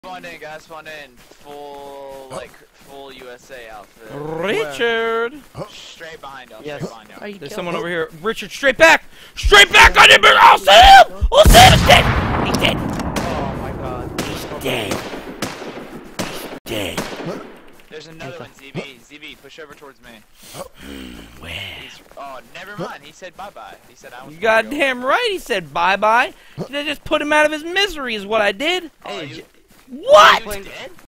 Spawned in, guys. Spawned in. Full USA outfit. Richard! Straight behind y'all. Yes. Straight behind y'all. There's someone over here. Richard, straight back! Straight back on him! I'll see him! I'll see him! He's dead! He's dead! Oh my god. He's dead. He's dead. There's another one, ZB. ZB, push over towards me. Where? Oh, never mind. He said bye-bye. He said I was You goddamn right he said bye-bye. I just put him out of his misery is what I did. Oh, Hey, What? he was dead?